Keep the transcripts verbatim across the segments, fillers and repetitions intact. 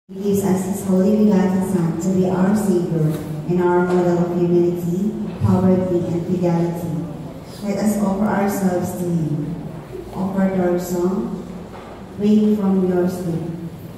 He gives us His holy begotten Son to be our Savior and our model of humility, poverty, and fidelity. Let us offer ourselves to Him. Offertory song, Wake from Your Sleep.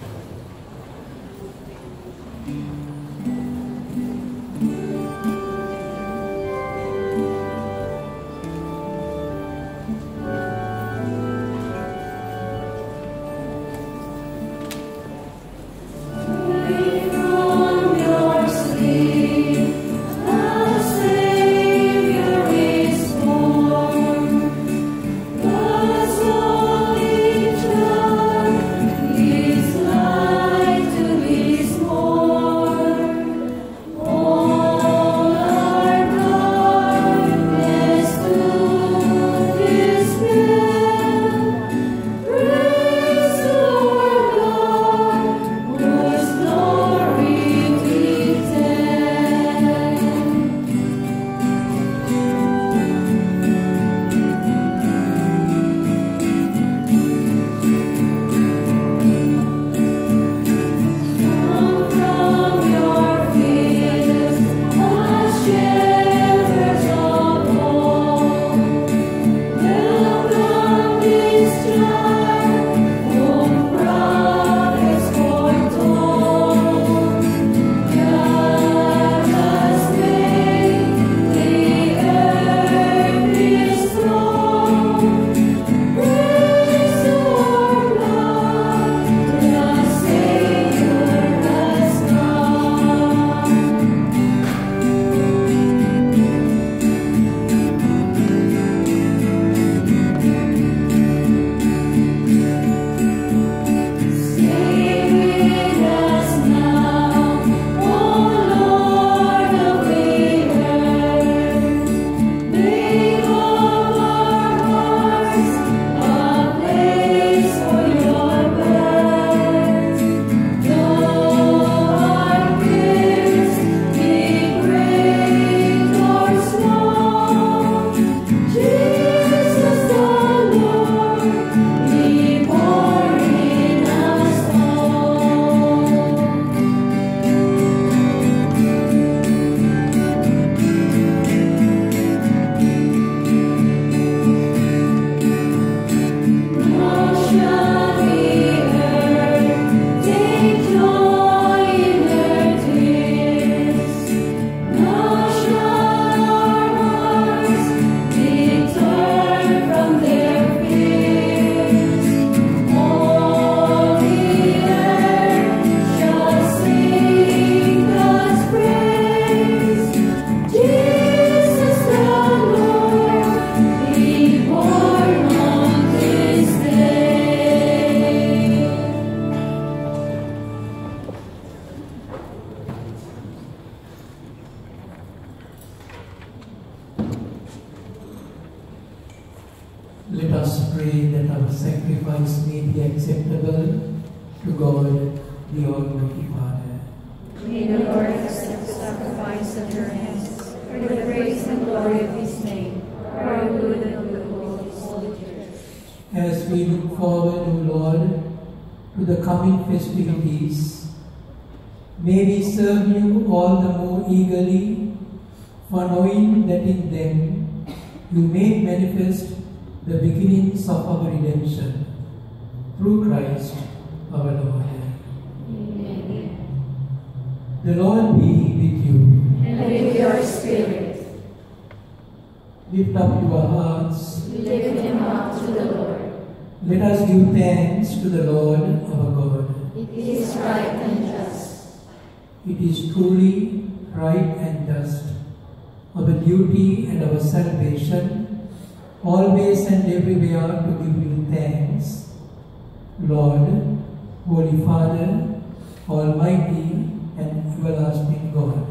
Let us pray that our sacrifice may be acceptable to God, the Almighty Father. May the Lord accept the sacrifice of your hands for the praise and glory of His name, for our good and the good of His holy Church. As we look forward, O Lord, to the coming festivities, may we serve you all the more eagerly, for knowing that in them you made manifest the beginnings of our redemption, through Christ our Lord. Amen. The Lord be with you. And with your spirit. Lift up your hearts. Lift them up to the Lord. Let us give thanks to the Lord our God. It is right and just. It is truly right and just, our duty and our salvation, always and everywhere to give you thanks, Lord, Holy Father, Almighty and everlasting God.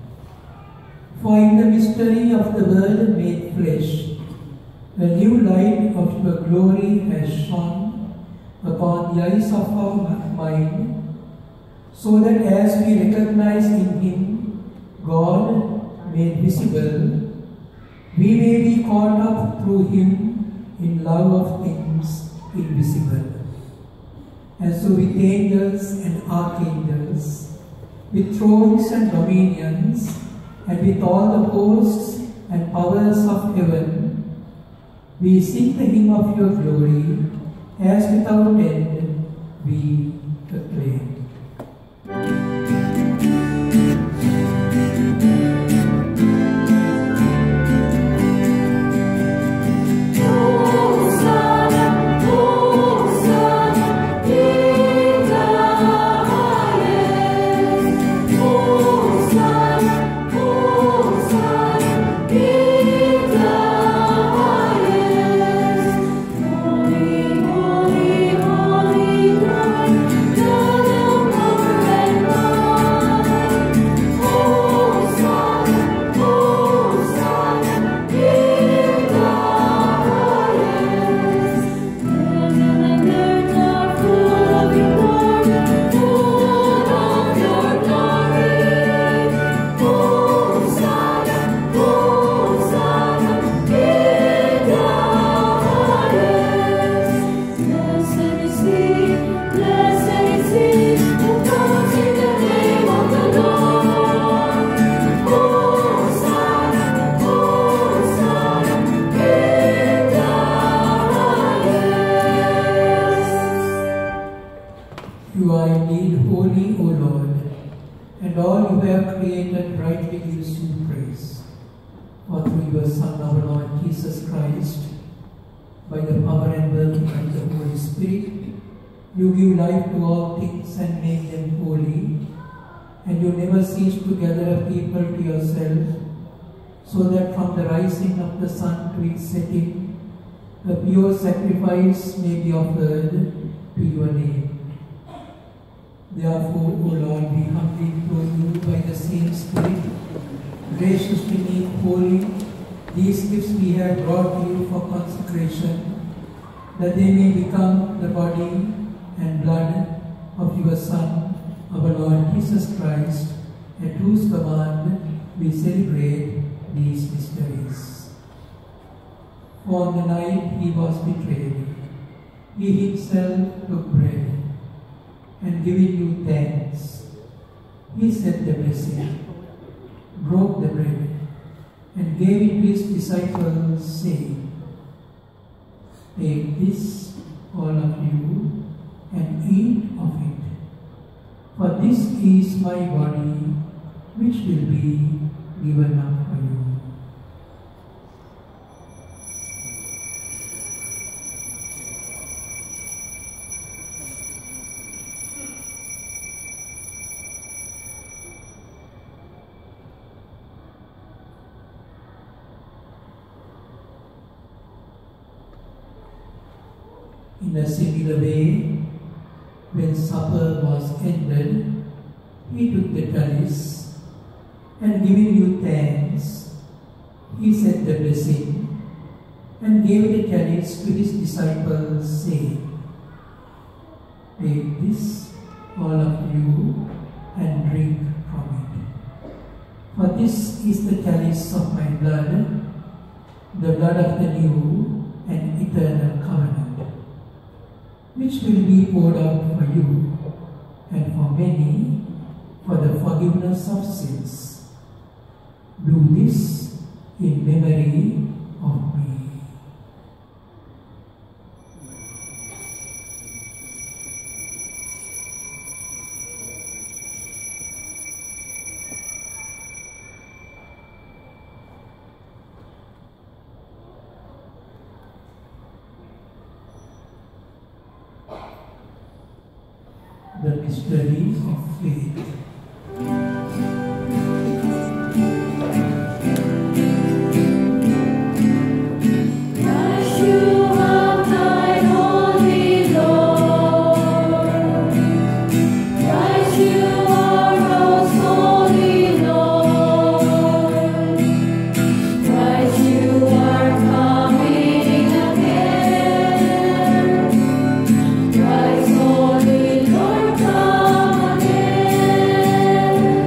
For in the mystery of the Word made flesh, a new light of your glory has shone upon the eyes of our mind, so that as we recognize in Him God made visible, we may be caught up through Him in love of things invisible. And so with angels and archangels, with thrones and dominions, and with all the hosts and powers of heaven, we sing the hymn of your glory, as without end we acclaim. You are indeed holy, O Lord, and all you have created rightly gives you praise. For through your Son, our Lord Jesus Christ, by the power and working of the Holy Spirit, you give life to all things and make them holy, and you never cease to gather a people to yourself, so that from the rising of the sun to its setting, a pure sacrifice may be offered to your name. Therefore, O Lord, we humbly implore you by the same Spirit, graciously make holy these gifts we have brought to you for consecration, that they may become the body and blood of your Son, our Lord Jesus Christ, at whose command we celebrate these mysteries. For on the night he was betrayed, he himself took bread, and giving you thanks, he said the blessing, broke the bread, and gave it to his disciples, saying, "Take this, all of you, and eat of it, for this is my body, which will be given up for you." In a similar way, when supper was ended, he took the chalice, and giving you thanks, he said the blessing, and gave the chalice to his disciples, saying, "Take this, all of you, and drink from it. For this is the chalice of my blood, the blood of the new and eternal covenant, which will be poured out for you and for many for the forgiveness of sins. Do this in memory of me." The mystery of faith. Rise, Holy Lord, come again.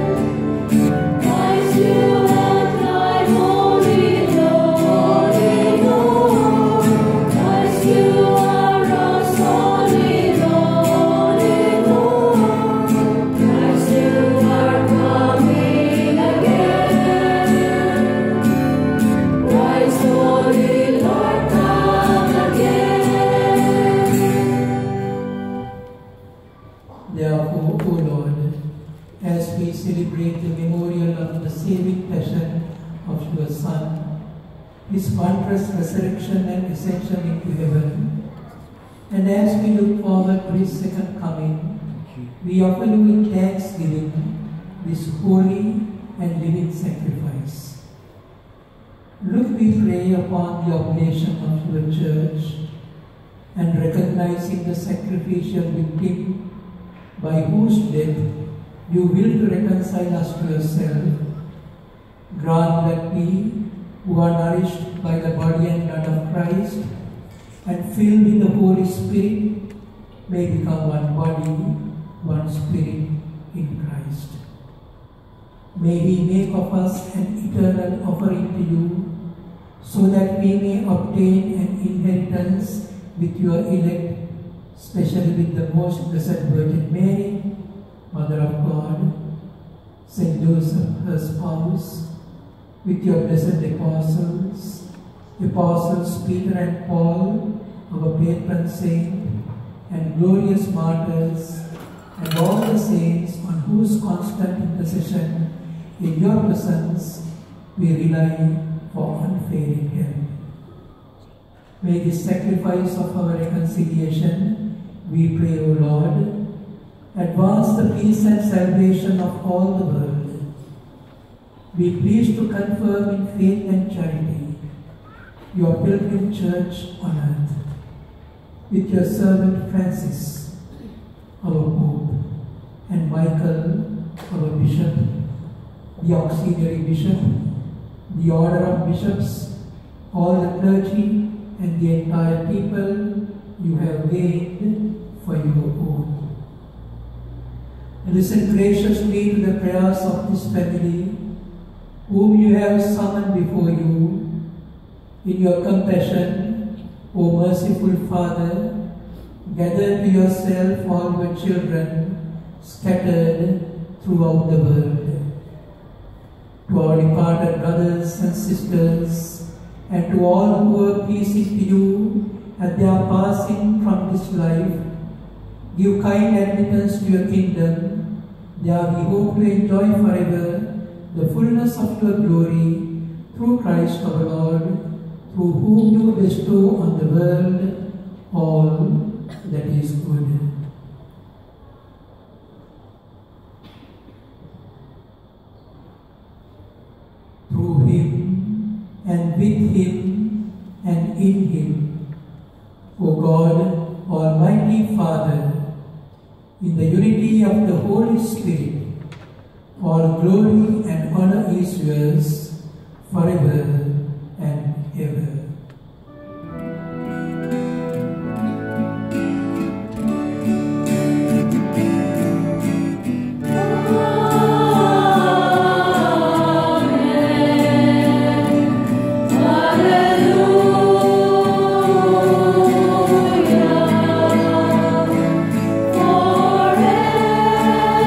now, O Lord, as we celebrate the memorial of the saving passion of your Son, his wondrous resurrection and ascension into heaven, and as we look forward to his second coming, we offer you in thanksgiving this holy and living sacrifice. Look, we pray, upon the oblation of your church, and recognizing the sacrificial victim by whose death you will to reconcile us to yourself, grant that we, who are nourished by the body and blood of Christ and filled with the Holy Spirit, may become one body, one spirit in Christ. May he make of us an eternal offering to you, so that we may obtain an inheritance with your elect, especially with the most blessed Virgin Mary, Mother of God, Saint Joseph, her spouse, with your blessed apostles, apostles Peter and Paul, our patron saint, and glorious martyrs, and all the saints on whose constant intercession in your presence we rely for unfailing help. May this sacrifice of our reconciliation, we pray, O Lord, advance the peace and salvation of all the world. Be pleased to confirm in faith and charity your pilgrim church on earth, with your servant Francis, our Pope, and Michael, our Bishop, the auxiliary bishop, the order of bishops, all the clergy, and the entire people you have gained for your own. Listen graciously to the prayers of this family, whom you have summoned before you. In your compassion, O merciful Father, gather to yourself all your children scattered throughout the world. To our departed brothers and sisters, and to all who are pleasing to you at their passing from this life, give kind admittance to your kingdom. There we hope to enjoy forever the fullness of your glory, through Christ our Lord, through whom you bestow on the world all that is good. Through him, and with him, and in him, O God, Almighty Father, in the unity of the Holy Spirit, all glory and honor is yours, forever and ever.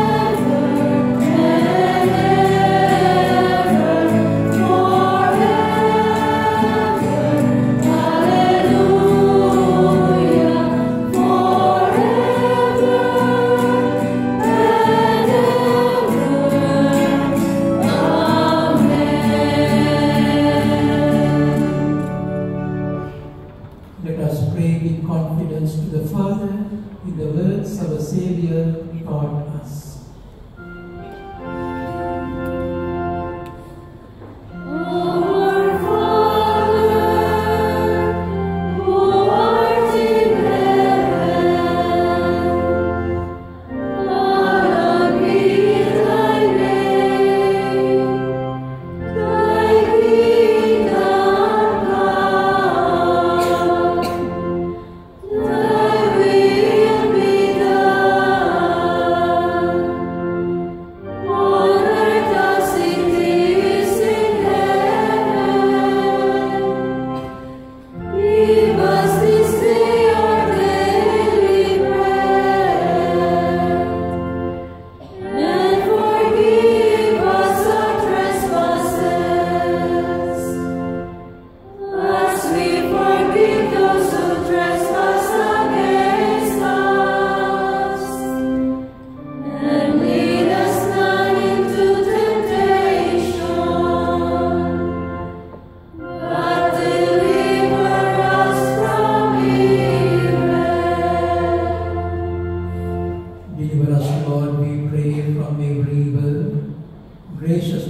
Forever.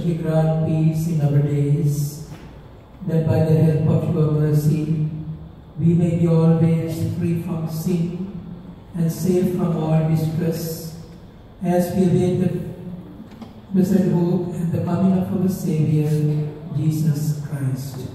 graciously grant peace in our days, that by the help of your mercy, we may be always free from sin and safe from all distress, as we await the blessed hope and the coming of our Saviour, Jesus Christ.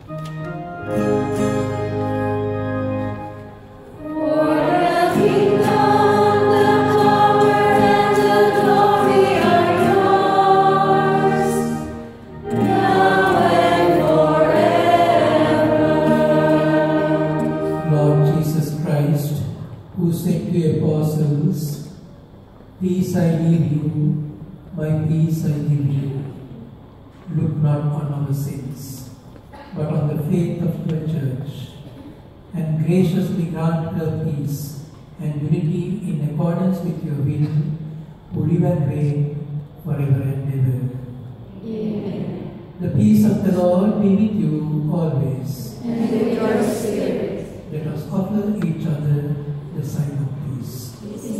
Peace I leave you, my peace I give you. Look not on our sins, but on the faith of your church, and graciously grant her peace and unity in accordance with your will, who live and reign forever and ever. Amen. The peace of the Lord be with you always. And with your spirit. Let us offer each other the sign of peace.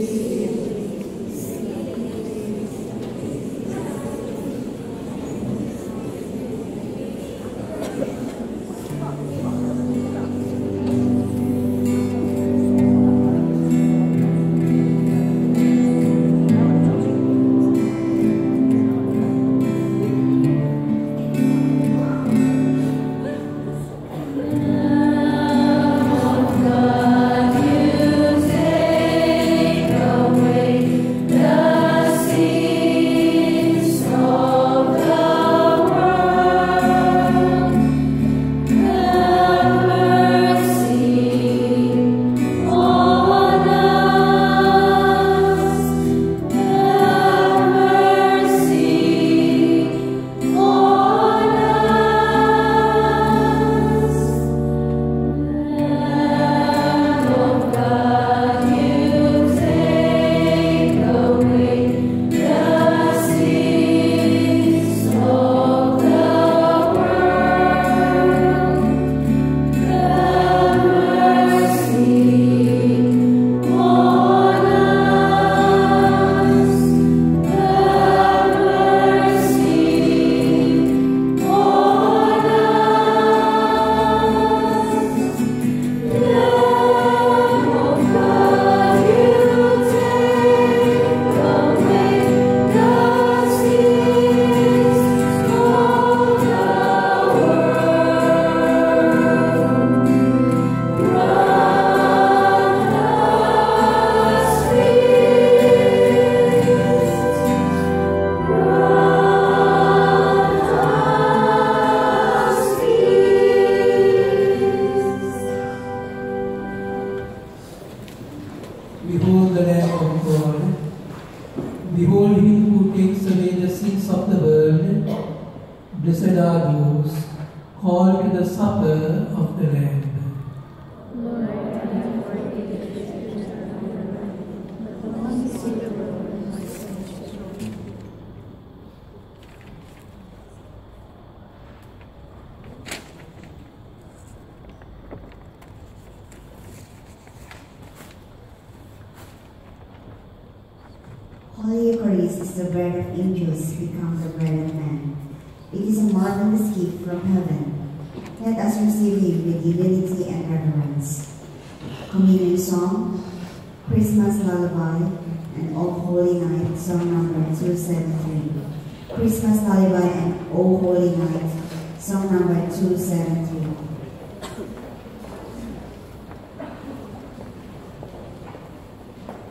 Holy Eucharist is the bread of angels become the bread of man. It is a marvelous gift from heaven. Let us receive him with humility and reverence. Communion Song, Christmas Lullaby, and O Holy Night, song number two seventy-three. Christmas Lullaby and O Holy Night, song number two seventy-three.